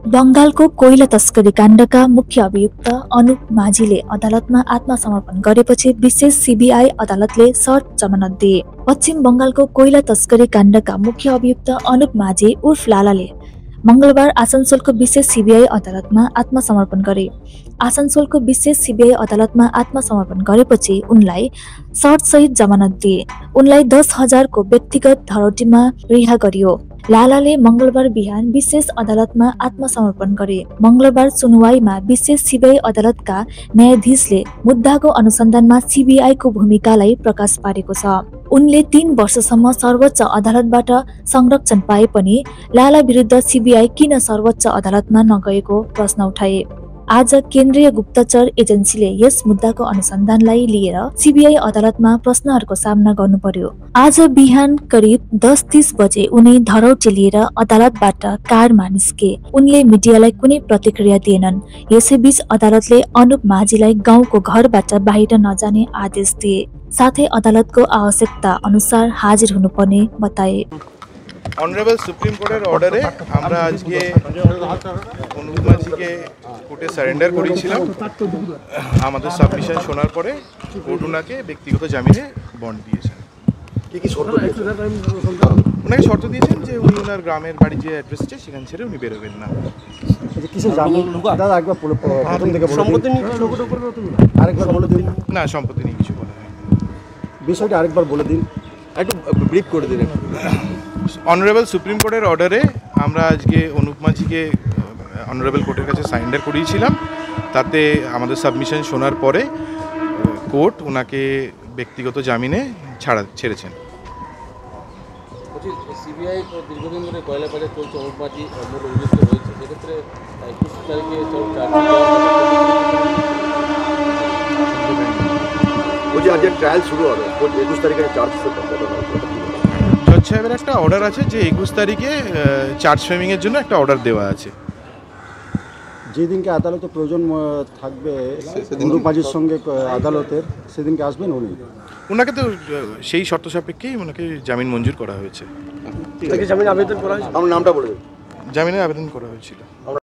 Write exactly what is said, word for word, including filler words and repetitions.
बंगालको कोइला तस्करी काण्डका मुख्य अभियुक्त अनुप माझीले अदालतमा आत्मसमर्पण गरेपछि विशेष सीबीआई अदालतले सर्ट जमानत दिए। पश्चिम बंगालको कोइला तस्करी काण्डका मुख्य अभियुक्त अनुप माझी उर्फ लालाले मंगलबार आसनसोलको विशेष सीबीआई अदालतमा आत्मसमर्पण गरे। आसनसोलको विशेष सीबीआई अदालतमा आत्मसमर्पण गरेपछि उनलाई सर्टसहित जमानत दिए। उनलाई दस हजारको व्यक्तिगत धरौटीमा रिहा गरियो। लालाले मंगलबार बिहान विशेष अदालतमा आत्मसमर्पण गरे। मंगलबार सुनवाईमा विशेष सीबीआई अदालतका न्यायाधीशले मुद्दाको अनुसन्धानमा सीबीआईको भूमिकालाई प्रकाश पारेको छ। उनले तीन वर्षसम्म सर्वोच्च अदालतबाट संरक्षण पाए पनि लाला विरुद्ध सीबीआई किन सर्वोच्च अदालतमा नगएको प्रश्न उठाए। आज केन्द्रीय गुप्तचर एजेन्सीले यस मुद्दाको अनुसन्धानलाई लिएर सीबीआई अदालतमा प्रश्नहरूको सामना गर्नु पर्यो। आज बिहान करिब दस तीस बजे उनी धरौटी लिएर अदालतबाट कारमा निस्के। उनले मिडियालाई कुनै प्रतिक्रिया दिएनन्। यसैबीच अदालतले अनुप माझीलाई गाउँको घरबाट बाहिर नजाने आदेश दिए। साथै अदालतको आवश्यकता अनुसार हाजिर हुनुपर्ने बताए। অনারেবল সুপ্রিম কোর্টের অর্ডারে আমরা আজকে অনুপ মাঝিকে কোর্টে সারেন্ডার করেছিলাম। আমাদের সাবমিশন শোনার পরে কোর্ট ওনাকে ব্যক্তিগত জামিনে বন্ড দিয়েছেন। কি কি শর্ত দিয়েছেন? ওনাকে শর্ত দিয়েছেন যে উনি ওনার গ্রামের বাড়ি যে অ্যাড্রেস আছে সেখান ছেড়ে উনি বেরোবেন না। কিসে জামিন? দাদা একবার প্রথম থেকে বলে সম্পত্তি নিয়ে কিছু লোকটো করবে তুমি আরেকবার বলে দিন। না, সম্পত্তি নিয়ে কিছু বলা হয়নি। বিষয়টা আরেকবার বলে দিন, একটু ব্রিফ করে দিন। অনারেবল সুপ্রিম কোর্টের অর্ডারে আমরা আজকে অনুপ মাঝিকে অনারেবল কোর্টের কাছে সারেন্ডার করিয়েছিলাম। তাতে আমাদের সাবমিশন শোনার পরে কোর্ট ওনাকে ব্যক্তিগত জামিনে ছাড়া ছেড়েছেন। সিবিআই দীর্ঘদিন ধরে কয়লা বাজার চলছে, অনুপ মাঝি মূল অভিযুক্ত হয়েছে, সেক্ষেত্রে একুশ তারিখে বলছি আজকে ট্রায়াল শুরু হবে, একুশ তারিখে চার্জ জজ সাহেবের একটা অর্ডার আছে যে একুশ তারিখে চার্জ ফ্রেমিংয়ের জন্য একটা অর্ডার দেওয়া আছে। যেদিনকে আদালতে প্রয়োজন থাকবে অনুপ মাঝির সঙ্গে আদালতের, সেদিনকে আসবেন উনি। ওনাকে তো সেই শর্ত সাপেক্ষেই ওনাকে জামিন মঞ্জুর করা হয়েছে। জামিন আবেদন করা হয়েছে। আমার নামটা বলে দিন। জামিনের আবেদন করা হয়েছিল।